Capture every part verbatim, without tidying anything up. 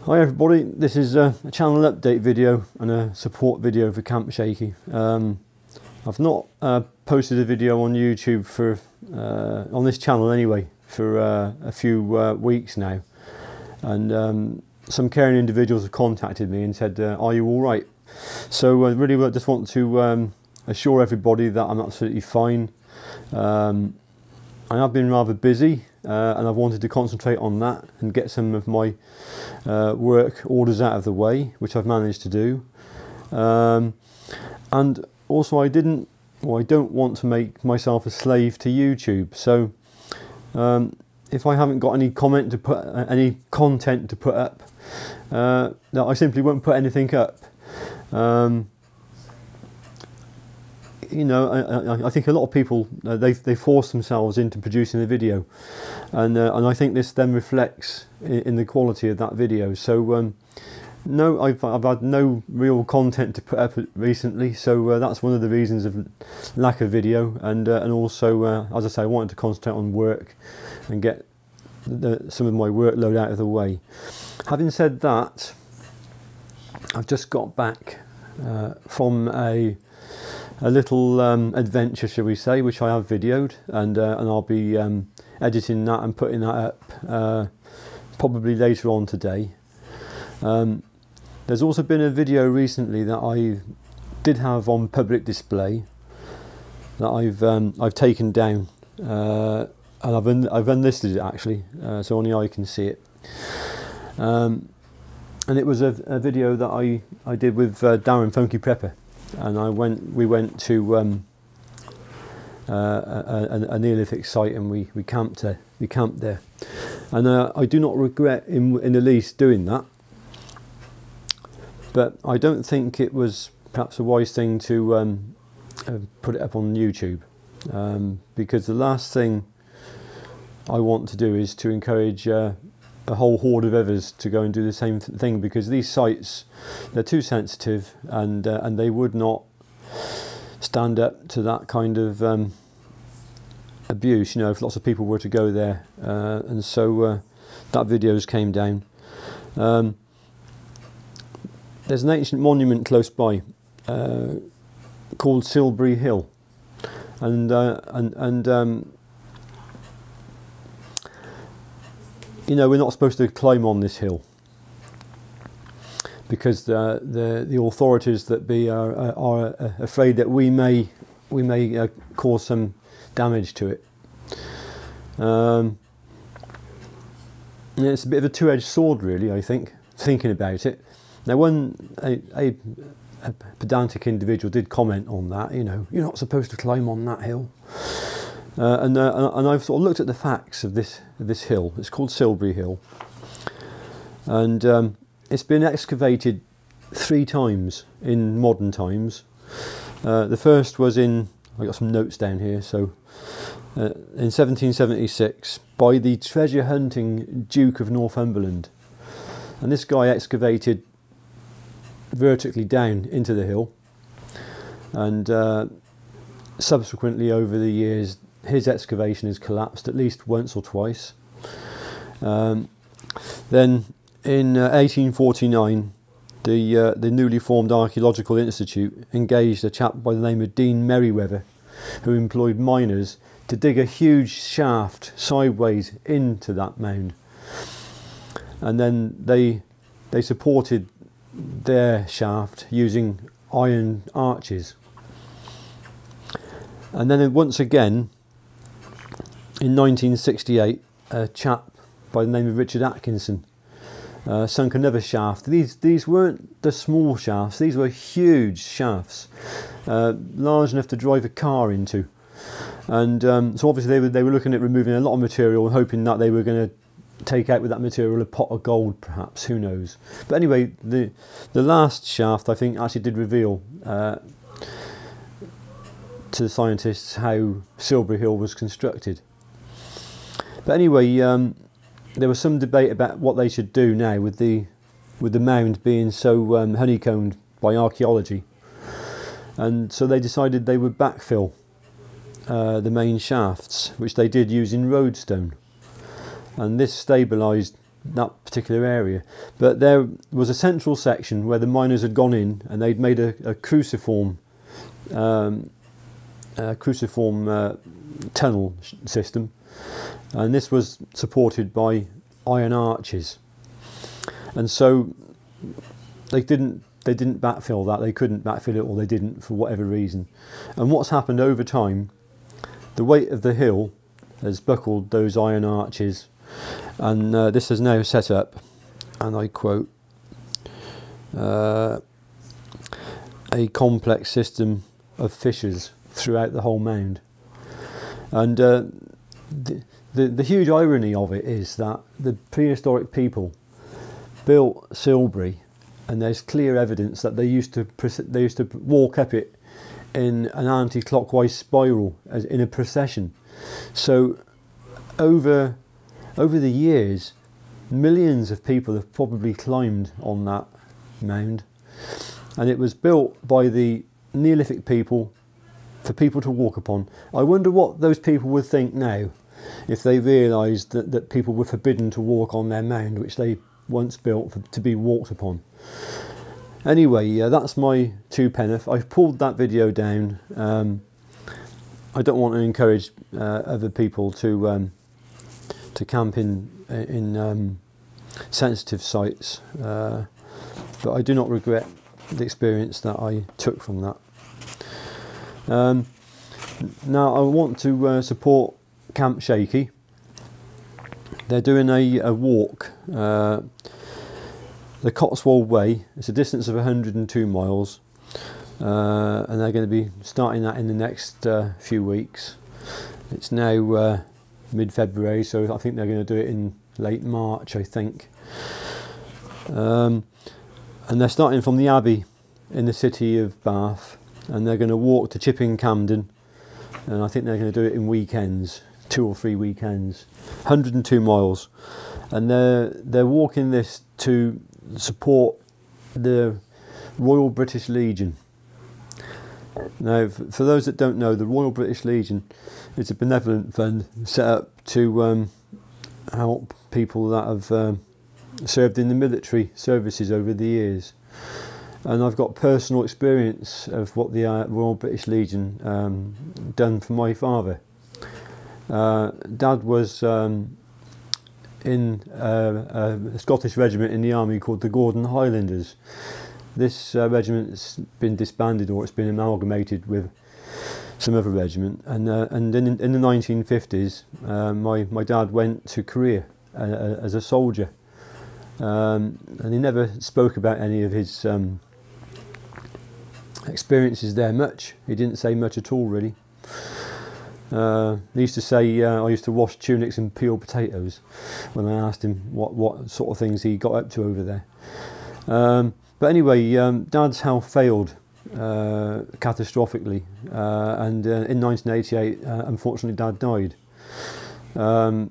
Hi everybody, this is a channel update video and a support video for Camp Shaky. Um, I've not uh, posted a video on YouTube for, uh, on this channel anyway, for uh, a few uh, weeks now. And um, some caring individuals have contacted me and said, uh, are you alright? So I really just want to um, assure everybody that I'm absolutely fine. Um, I have been rather busy uh, and I've wanted to concentrate on that and get some of my uh, work orders out of the way, which I've managed to do. Um, and also I didn't, or I don't want to make myself a slave to YouTube. So um, if I haven't got any comment to put, uh, any content to put up, uh, I simply won't put anything up. Um, You know, I, I think a lot of people uh, they they force themselves into producing a video, and uh, and I think this then reflects in, in the quality of that video. So um, no, I've I've had no real content to put up recently, so uh, that's one of the reasons of lack of video, and uh, and also uh, as I say, I wanted to concentrate on work and get the, some of my workload out of the way. Having said that, I've just got back uh, from a a little um, adventure, shall we say, which I have videoed, and uh, and I'll be um, editing that and putting that up uh, probably later on today. Um, there's also been a video recently that I did have on public display that I've um, I've taken down, uh, and I've un I've unlisted it actually, uh, so only I can see it. Um, and it was a, a video that I I did with uh, Darren Funky Prepper. And I went. We went to um, uh, a, a, a Neolithic site, and we we camped there. We camped there, and uh, I do not regret in in the least doing that. But I don't think it was perhaps a wise thing to um, uh, put it up on YouTube, um, because the last thing I want to do is to encourage uh, a whole horde of others to go and do the same th thing, because these sites, they're too sensitive, and uh, and they would not stand up to that kind of um, abuse, you know, if lots of people were to go there, uh, and so uh, that videos came down. Um, there's an ancient monument close by uh, called Silbury Hill, and uh, and and um, you know, we're not supposed to climb on this hill because the the, the authorities that be are, are afraid that we may we may uh, cause some damage to it. Um, yeah, it's a bit of a two-edged sword, really. I think, thinking about it. Now, one a, a, a pedantic individual did comment on that. You know, you're not supposed to climb on that hill. Uh, and, uh, and I've sort of looked at the facts of this of this hill. It's called Silbury Hill, and um, it's been excavated three times in modern times. Uh, the first was in, I got some notes down here, so uh, in seventeen seventy-six by the treasure hunting Duke of Northumberland, and this guy excavated vertically down into the hill, and uh, subsequently over the years his excavation has collapsed at least once or twice. Um, then in uh, eighteen forty-nine, the uh, the newly formed Archaeological Institute engaged a chap by the name of Dean Merriweather, who employed miners to dig a huge shaft sideways into that mound, and then they they supported their shaft using iron arches. And then once again, in nineteen sixty-eight, a chap by the name of Richard Atkinson uh, sunk another shaft. These these weren't the small shafts; these were huge shafts, uh, large enough to drive a car into. And um, so obviously they were they were looking at removing a lot of material, hoping that they were going to take out with that material a pot of gold, perhaps. Who knows? But anyway, the the last shaft, I think, actually did reveal Uh, to the scientists how Silbury Hill was constructed. But anyway, um, there was some debate about what they should do now with the with the mound being so um, honeycombed by archaeology, and so they decided they would backfill uh, the main shafts, which they did using roadstone, and this stabilised that particular area, but there was a central section where the miners had gone in and they'd made a, a cruciform um, a cruciform uh, tunnel system, and this was supported by iron arches, and so they didn't they didn't backfill that, they couldn't backfill it, or they didn't for whatever reason. And what's happened over time, the weight of the hill has buckled those iron arches, and uh, this is now set up, and I quote, uh, a complex system of fissures throughout the whole mound. And uh, the, the, the huge irony of it is that the prehistoric people built Silbury, and there's clear evidence that they used to they used to walk up it in an anti-clockwise spiral as in a procession. So over over the years, millions of people have probably climbed on that mound, and it was built by the Neolithic people for people to walk upon. I wonder what those people would think now if they realised that, that people were forbidden to walk on their mound, which they once built for, to be walked upon. Anyway, uh, that's my two penneth. I've pulled that video down. Um, I don't want to encourage uh, other people to um, to camp in in um, sensitive sites, uh, but I do not regret the experience that I took from that. Um, now I want to uh, support Camp Shaky. They're doing a, a walk, uh, the Cotswold Way. It's a distance of one hundred and two miles, uh, and they're going to be starting that in the next uh, few weeks. It's now uh, mid-February, so I think they're going to do it in late March, I think. Um, and they're starting from the Abbey in the city of Bath, and they're going to walk to Chipping Campden, and I think they're going to do it in weekends, two or three weekends, one hundred and two miles, and they're they're walking this to support the Royal British Legion. Now, for those that don't know, the Royal British Legion is a benevolent fund set up to um, help people that have um, served in the military services over the years. And I've got personal experience of what the uh, Royal British Legion um, done for my father. Uh, Dad was um, in uh, a Scottish regiment in the army called the Gordon Highlanders. This uh, regiment's been disbanded, or it's been amalgamated with some other regiment. And uh, and in, in the nineteen fifties, uh, my my dad went to Korea uh, as a soldier, um, and he never spoke about any of his um, experiences there much. He didn't say much at all, really. Uh, he used to say, uh, I used to wash tunics and peel potatoes, when I asked him what, what sort of things he got up to over there. Um, but anyway, um, Dad's health failed uh, catastrophically, uh, and uh, in nineteen eighty-eight, uh, unfortunately, Dad died. Um,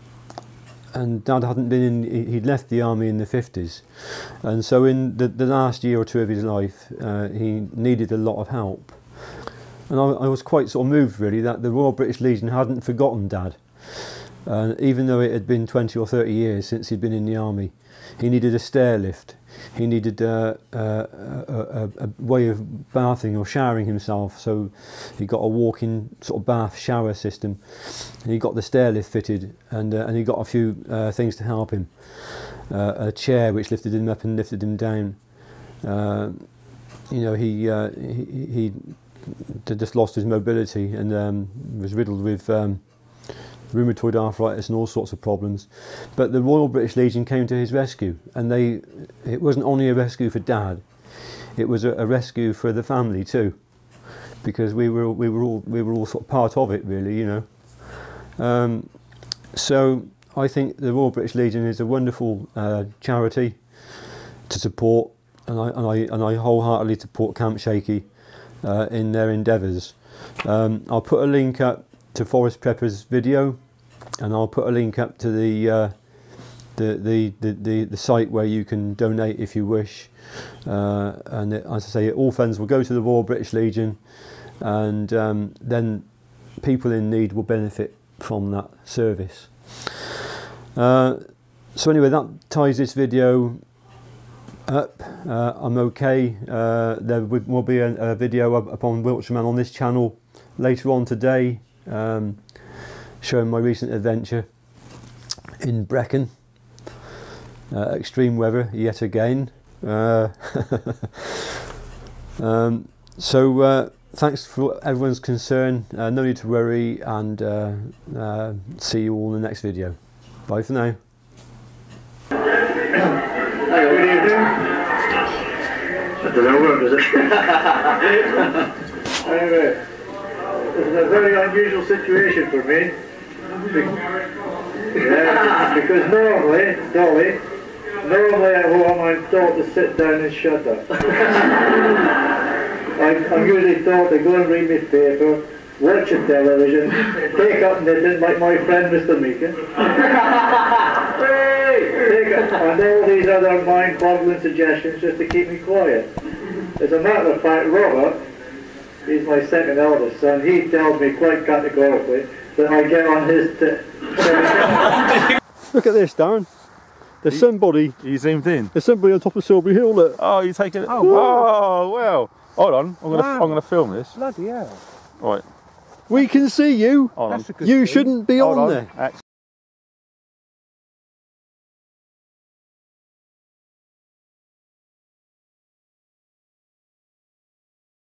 and Dad hadn't been in, he'd left the army in the fifties, and so in the, the last year or two of his life, uh, he needed a lot of help. And I, I was quite sort of moved, really, that the Royal British Legion hadn't forgotten Dad. Uh, even though it had been twenty or thirty years since he'd been in the army. He needed a stair lift. He needed uh, uh, a, a, a way of bathing or showering himself, so he got a walk-in sort of bath shower system. And he got the stair lift fitted, and uh, and he got a few uh, things to help him. Uh, a chair which lifted him up and lifted him down. Uh, you know, he uh, he, he just lost his mobility and um, was riddled with um, rheumatoid arthritis and all sorts of problems. But the Royal British Legion came to his rescue, and they it wasn't only a rescue for Dad, it was a, a rescue for the family too, because we were we were all we were all sort of part of it, really, you know. Um, so I think the Royal British Legion is a wonderful uh, charity to support, and I and I and I wholeheartedly support Camp Shaky uh, in their endeavours. Um, I'll put a link up to Forest Prepper's video, and I'll put a link up to the uh, the, the, the, the the site where you can donate if you wish, uh, and it, as I say, all funds will go to the Royal British Legion, and um, then people in need will benefit from that service. Uh, so anyway, that ties this video up. Uh, I'm okay. Uh, there will be a, a video up upon Wiltshire Man on this channel later on today, um, showing my recent adventure in Brecon. Uh, extreme weather yet again. Uh, um, so uh, thanks for everyone's concern. Uh, no need to worry, and uh, uh, see you all in the next video. Bye for now. Hi, good evening. I don't know where is it? Anyway, this is a very unusual situation for me. Be yeah, because normally, Dolly, normally at home I'm taught to sit down and shut up. I'm, I'm usually taught to go and read my paper, watch the television, take up knitting like my friend Mister Meekin. Take up, and all these other mind-boggling suggestions just to keep me quiet. As a matter of fact, Robert, he's my second eldest son, he tells me quite categorically that I get on his tip. Look at this, Darren. There's somebody. You zoomed in. There's somebody on top of Silbury Hill. Look. Oh, you're taking it. Oh, oh well. Hold on. I'm gonna. Wow. I'm gonna film this. Bloody hell. Right. We can see you. Hold on. You shouldn't be Hold on on. there. Actually